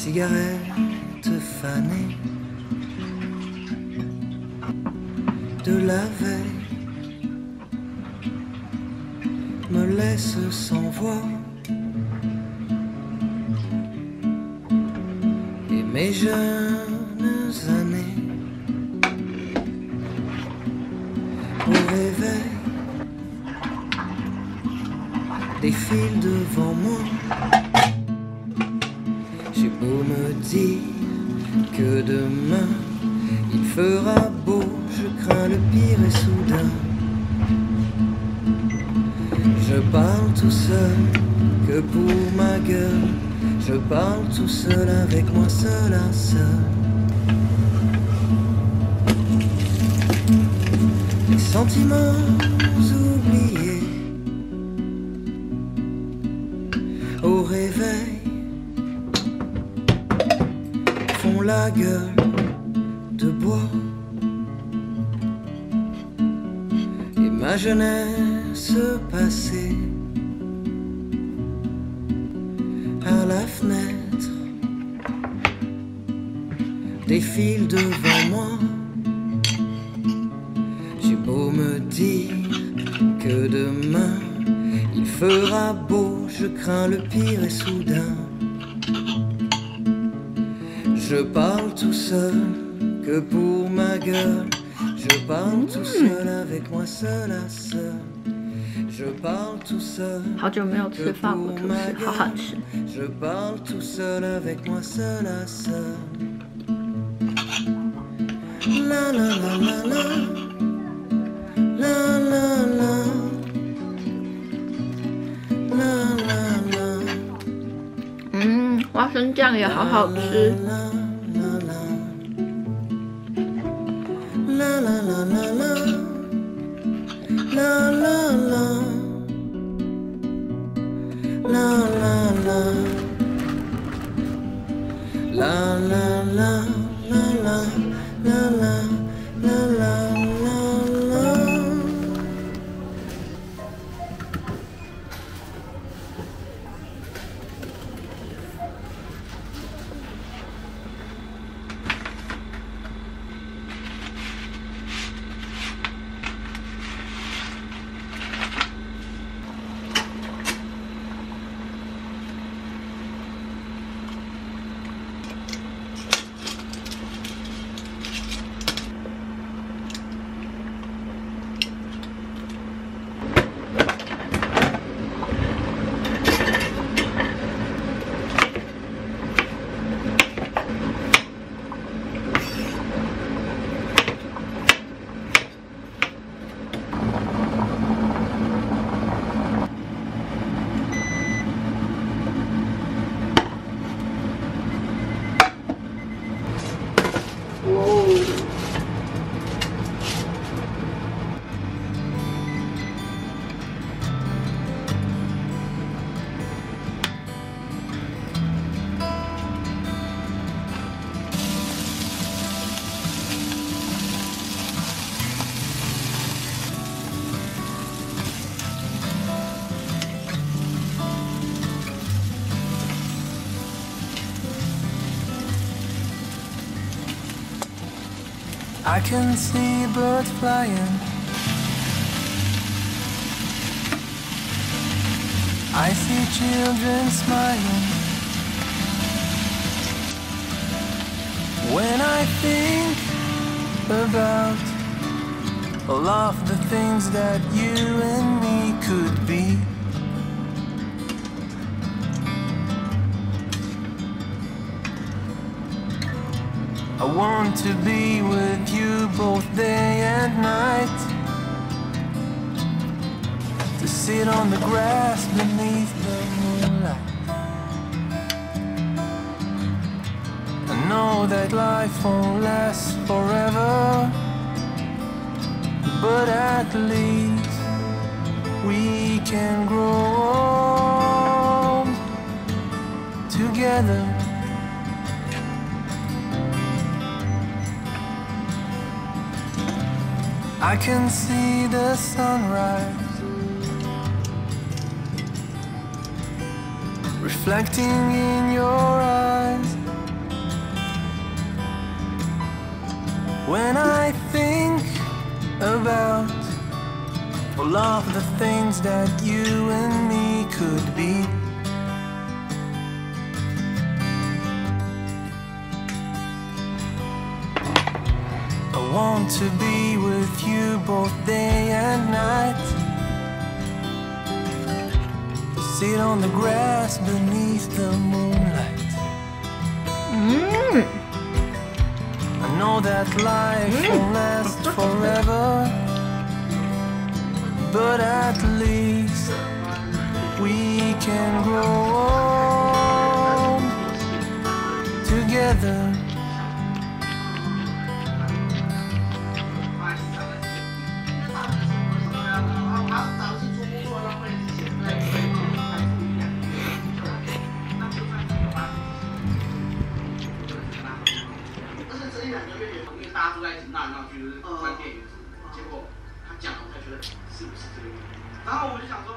cigarette fanée de la veille me laisse sans voix, et mes jeunes années au réveil défilent devant moi. J'ai beau me dire que demain il fera beau, je crains le pire et soudain je parle tout seul, que pour ma gueule, je parle tout seul avec moi seul à seul. Les sentiments oubliés au réveil font la gueule de bois, et ma jeunesse passée à la fenêtre défile devant moi. J'ai beau me dire que demain il fera beau, je crains le pire et soudain je parle tout seul, que pour ma gueule, je parle tout seul avec moi seul à seul. Je parle tout seul, 好久没有吃法国吐司，好好吃。 Je parle tout seul avec moi seul à seul. La la la la la, la la la, la la la. 花生酱也好好吃。 La la la la la, la la la, la la la, la la la, la la la la, la la la. I can see birds flying, I see children smiling. When I think about all of the things that you and me could be, I want to be with you both day and night, to sit on the grass beneath the moonlight. I know that life won't last forever, but at least we can grow old together. I can see the sunrise reflecting in your eyes. When I think about all of the things that you and me could be, I want to be with you both day and night. Sit on the grass beneath the moonlight. I know that life won't last forever, but at least we can grow old together. 大家都在一起闹来闹去，关电影，结果他讲了，我才觉得是不是这个原因？然后我就想说。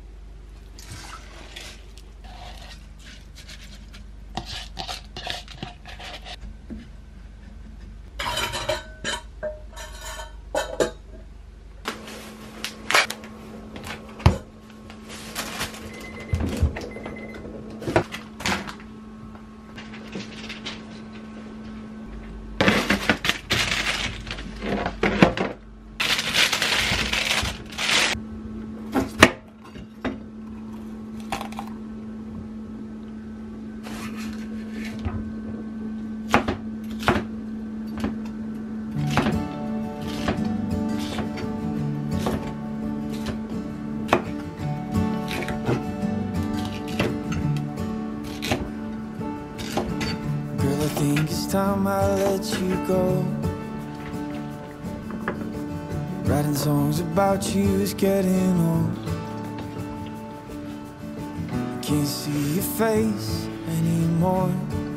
I think it's time I let you go. Writing songs about you is getting old. I can't see your face anymore.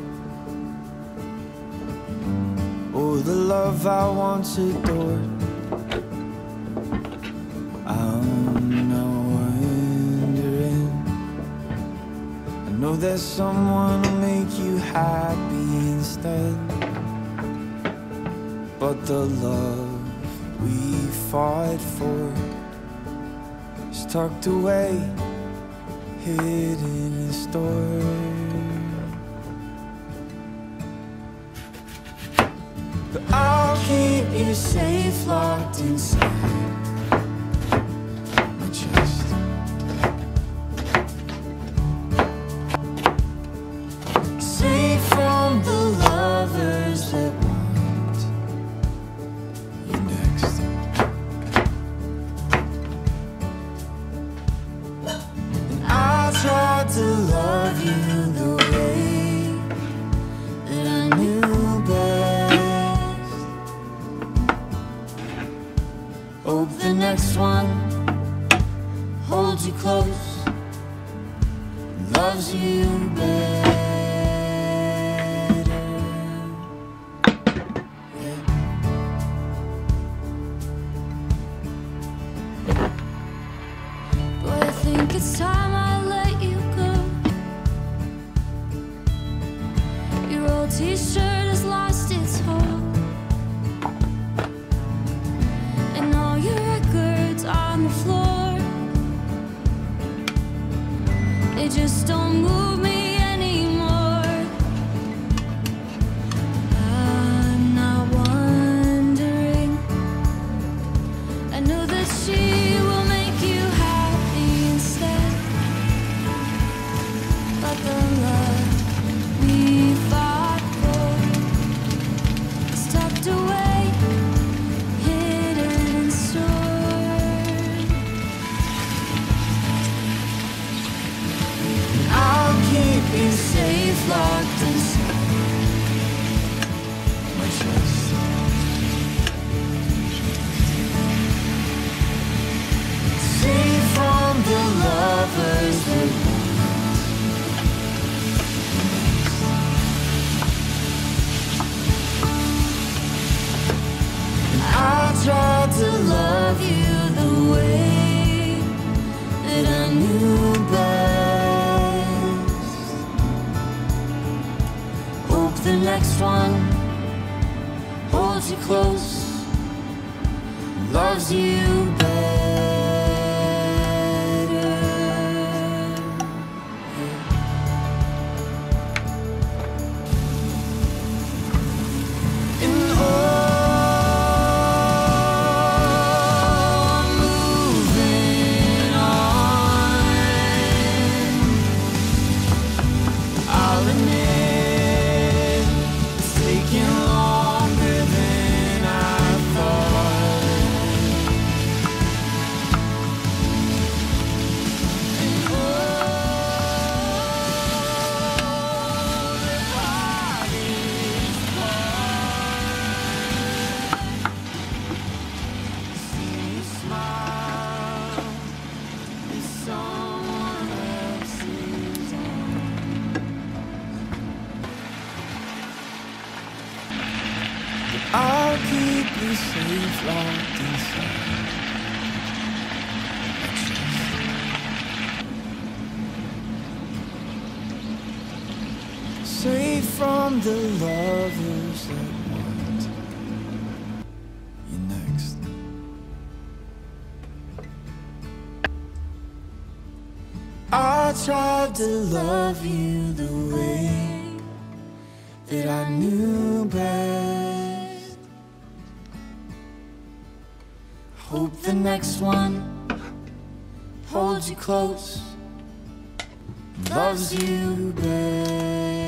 Oh, the love I once adored. I'm now wondering, I know there's someone who'll make you happy instead, but the love we fought for is tucked away, hidden in store. But I'll keep you safe, locked inside my chest. Safe from the lovers that want you next. And I'll try to love you the way that I knew best. Hope the next one holds you close, loves you better. But I think it's time I let you go. Your old t-shirt has lost its hope, and all your records on the floor, they just don't move me anymore. I'm not wondering, I know that she will make you happy instead, but the love we fought for is tucked away, hidden and stored. I'll keep you safe, locked inside my chest. Safe from the lovers that want. And I'll try to love you the way that I knew best. Hope the next one holds you close. close, loves you better. And oh, moving on, I'll admit it's taking longer than I thought. And oh, the heart is cold. See you smile, is someone else's I'll keep you safe locked inside. Safe from the lovers that want you next. I tried to love you the way that I knew best. Hope the next one holds you close, loves you best.